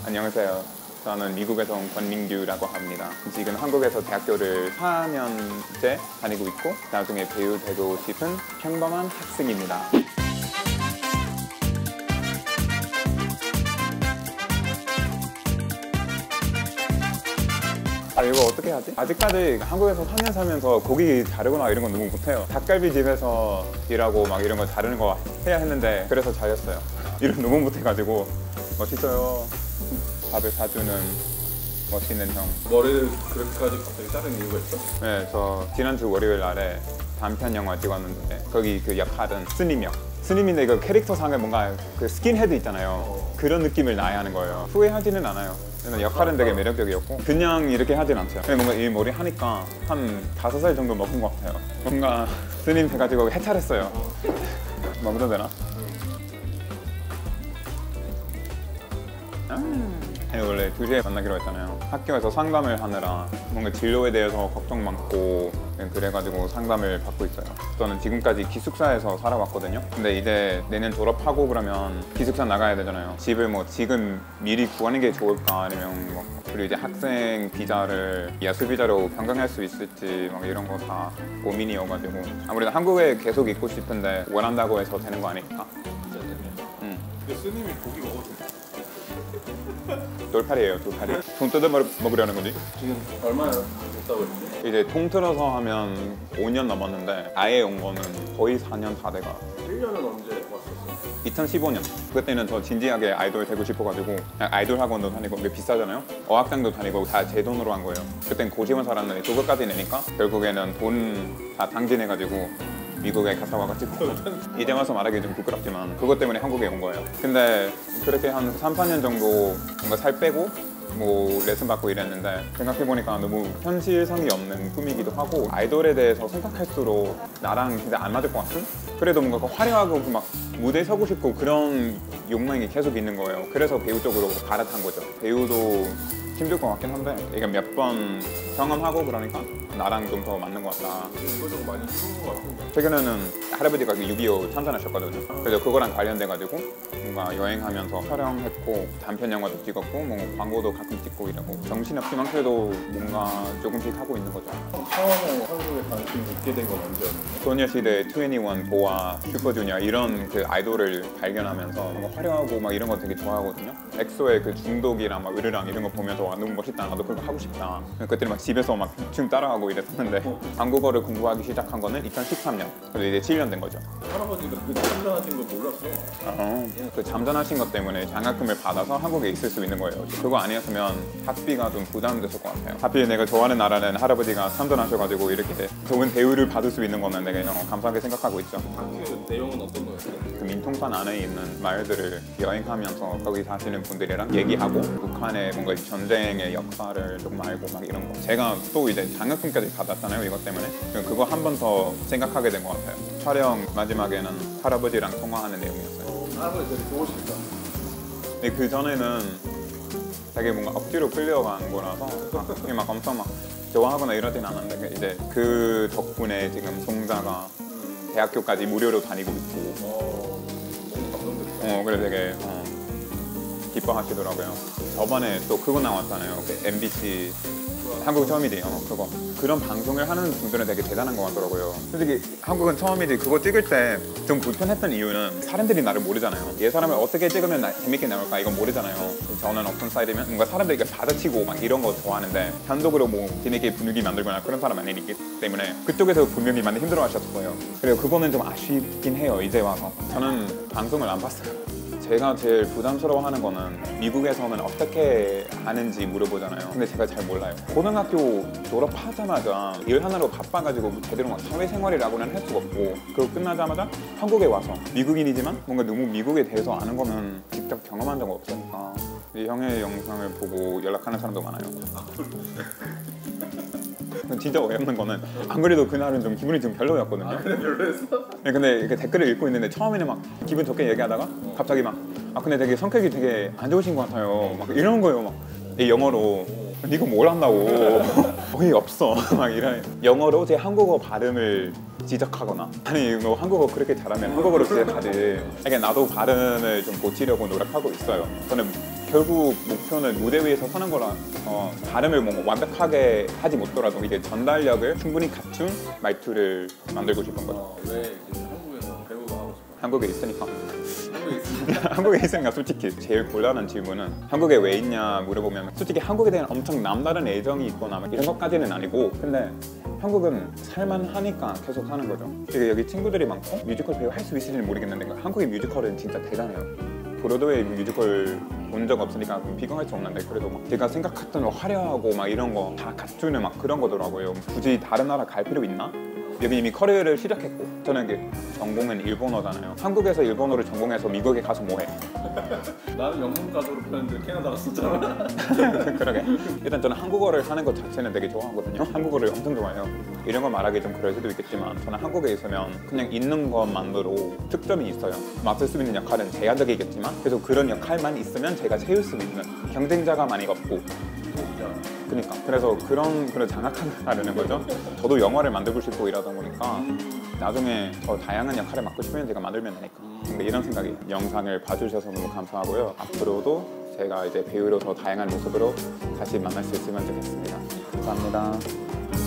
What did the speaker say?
안녕하세요. 저는 미국에서 온 권민규라고 합니다. 지금 한국에서 대학교를 4년째 다니고 있고 나중에 배우 되고 싶은 평범한 학생입니다. 이거 어떻게 하지? 아직까지 한국에서 4년 살면서 고기 자르거나 이런 건 너무 못해요. 닭갈비집에서 일하고 막 이런 거 자르는 거 해야 했는데 그래서 잘했어요. 일을 너무 못해가지고 멋있어요. 밥을 사주는 멋있는 형. 머리를 그렇게까지 갑자기 자른 이유가 있어? 네, 저 지난주 월요일 날에 단편 영화 찍었는데 거기 그 역할은 스님 역. 스님인데 그 캐릭터상에 뭔가 그 스킨헤드 있잖아요. 그런 느낌을 나야 하는 거예요. 후회하지는 않아요. 역할은 되게 매력적이었고 그냥 이렇게 하진 않죠. 뭔가 이 머리 하니까 한 5살 정도 먹은 것 같아요. 뭔가 스님 돼가지고 해탈했어요. 먹어도 되나? 원래 2시에 만나기로 했잖아요. 학교에서 상담을 하느라 뭔가 진로에 대해서 걱정 많고 그래가지고 상담을 받고 있어요. 저는 지금까지 기숙사에서 살아왔거든요. 근데 이제 내년 졸업하고 그러면 기숙사 나가야 되잖아요. 집을 뭐 지금 미리 구하는 게 좋을까 아니면 뭐 그리고 이제 학생 비자를 야수 비자로 변경할 수 있을지 막 이런 거 다 고민이어가지고 아무래도 한국에 계속 있고 싶은데 원한다고 해서 되는 거 아닐까? 근데 스님이 고기 먹어도 돼? 돌팔이에요, 돌팔이. 돈 뜯어 먹으려는 거지? 지금 얼마나 됐다고 했지? 이제 통틀어서 하면 5년 넘었는데 아예 온 거는 거의 4년 다 돼가. 1년은 언제 왔었어? 2015년. 그때는 더 진지하게 아이돌 되고 싶어가지고 아이돌 학원도 다니고 그게 비싸잖아요? 어학당도 다니고 다 제 돈으로 한 거예요. 그땐 고시원 살았는데 그거까지 내니까 결국에는 돈 다 당진해가지고 미국에 갔다 와가지고 이제 와서 말하기 좀 부끄럽지만 그것 때문에 한국에 온 거예요. 근데 그렇게 한 3, 4년 정도 뭔가 살 빼고 뭐 레슨 받고 이랬는데 생각해보니까 너무 현실성이 없는 꿈이기도 하고 아이돌에 대해서 생각할수록 나랑 진짜 안 맞을 것 같은? 그래도 뭔가 화려하고 막 무대에 서고 싶고 그런 욕망이 계속 있는 거예요. 그래서 배우 쪽으로 갈아탄 거죠. 배우도 힘들 것 같긴 한데 이게 몇 번 경험하고 그러니까 나랑 좀 더 맞는 것 같다. 이거 좀 많이 추운 것 같은데? 최근에는 할아버지가 6.25 참전하셨거든요. 그래서 그거랑 관련돼가지고 뭔가 여행하면서 촬영했고 단편 영화도 찍었고 뭐 광고도 가끔 찍고 이러고 정신없지만 그래도 뭔가 조금씩 하고 있는 거죠. 처음에 한국에 관심 있게 된 건 언제였는데? 소녀시대 21, 보아, 슈퍼주니어 이런 그 아이돌을 발견하면서 뭔가 화려하고 막 이런 거 되게 좋아하거든요. 엑소의 그 중독이랑 막 으르랑 이런 거 보면서 와, 너무 멋있다, 나도 그런 거 하고 싶다. 그때 막 집에서 막 춤 따라하고 이랬었는데 한국어를 공부하기 시작한 거는 2013년. 그래서 이제 7년 된 거죠. 할아버지가 그 참전하신 거 몰랐어. 그 잠전하신 것 때문에 장학금을 받아서 한국에 있을 수 있는 거예요. 그거 아니었으면 학비가 좀 부담됐을 것 같아요. 하필 내가 좋아하는 나라는 할아버지가 참전하셔가지고 이렇게 좋은 대우를 받을 수 있는 거는 내가 감사하게 생각하고 있죠. 그 내용은 어떤 거였어? 그 민통선 안에 있는 마을들을 여행하면서 거기 사시는 분들이랑 얘기하고 북한의 뭔가 전쟁의 역사를 조금 알고 막 이런 거. 제가 또 이제 장학금까지 받았잖아요, 이것 때문에. 그거 한 번 더 생각하게 된 것 같아요. 촬영 마지막에는 할아버지랑 통화하는 내용이었어요. 할아버지 되게 좋으시다. 근데 그 전에는 되게 뭔가 억지로 끌려간 거라서 막 엄청 막 좋아하거나 이러진 않았는데 이제 그 덕분에 지금 송자가 대학교까지 무료로 다니고 있고 너무 감동됐다. 그래 되게 기뻐하시더라고요. 저번에 또 그거 나왔잖아요. 그 MBC 한국 처음이지 그거. 그런 방송을 하는 분들은 되게 대단한 것 같더라고요. 솔직히 한국은 처음이지 그거 찍을 때 좀 불편했던 이유는 사람들이 나를 모르잖아요. 얘 사람을 어떻게 찍으면 재밌게 나올까 이건 모르잖아요. 저는 어떤 스타일이면 뭔가 사람들이 받아치고 막 이런 거 좋아하는데 단독으로 뭐 재밌게 분위기 만들거나 그런 사람 아니기 때문에 그쪽에서 분명히 많이 힘들어 하셨을 거예요. 그리고 그거는 좀 아쉽긴 해요. 이제 와서 저는 방송을 안 봤어요. 제가 제일 부담스러워하는 거는 미국에서는 어떻게 하는지 물어보잖아요. 근데 제가 잘 몰라요. 고등학교 졸업하자마자 일 하나로 바빠가지고 제대로 막 사회생활이라고는 할 수가 없고 그리고 끝나자마자 한국에 와서 미국인이지만 뭔가 너무 미국에 대해서 아는 거는 직접 경험한 적 없으니까 이 형의 영상을 보고 연락하는 사람도 많아요. 진짜 어이없는 거는 안 그래도 그날은 좀 기분이 좀 별로였거든요. 아, 그래 별로였어? 근데 이렇게 댓글을 읽고 있는데 처음에는 막 기분 좋게 얘기하다가 갑자기 막 근데 되게 성격이 되게 안 좋으신 것 같아요. 막 이러는 거예요. 막 이 영어로 이거 뭘 한다고 어이없어 막 이런 영어로 제 한국어 발음을 지적하거나 아니 뭐 한국어 그렇게 잘하면 한국어로 지적하지. 그러니까 나도 발음을 좀 고치려고 노력하고 있어요. 저는 결국 목표는 무대 위에서 서는 거라 발음을 뭔가 완벽하게 하지 못하더라도 이게 전달력을 충분히 갖춘 말투를 만들고 싶은 거죠. 왜 이제 한국에서 배우가 하고 싶어요? 한국에 있으니까. 한국에 있으니까. 한국에 있으니까 솔직히 제일 곤란한 질문은 한국에 왜 있냐 물어보면 솔직히 한국에 대한 엄청 남다른 애정이 있거나 막 이런 것까지는 아니고 근데 한국은 살만하니까 계속 하는 거죠. 되게 여기 친구들이 많고 뮤지컬 배우 할 수 있을지는 모르겠는데 한국의 뮤지컬은 진짜 대단해요. 브로드웨이 뮤지컬 본 적 없으니까 비교할 수 없는데 그래도 막 제가 생각했던 화려하고 막 이런 거 다 갖추는 막 그런 거더라고요. 굳이 다른 나라 갈 필요 있나? 여기 이미 커리어를 시작했고 저는 이게 전공은 일본어잖아요. 한국에서 일본어를 전공해서 미국에 가서 뭐해? 나는 영문과 졸업했는데 캐나다 갔었잖아. 그러게. 일단 저는 한국어를 하는 것 자체는 되게 좋아하거든요. 한국어를 엄청 좋아해요. 이런 걸 말하기 좀 그럴 수도 있겠지만 저는 한국에 있으면 그냥 있는 것만으로 특점이 있어요. 맡을 수 있는 역할은 제한적이겠지만 그래서 그런 역할만 있으면 제가 채울 수 있는 경쟁자가 많이 없고 그러니까 그래서 그런 장악함을 하려는 거죠. 저도 영화를 만들고 싶고 이러다 보니까 나중에 더 다양한 역할을 맡고 싶으면 제가 만들면 되니까. 근데 이런 생각이 영상을 봐주셔서 너무 감사하고요. 앞으로도 제가 이제 배우로 더 다양한 모습으로 다시 만날 수 있으면 좋겠습니다. 감사합니다.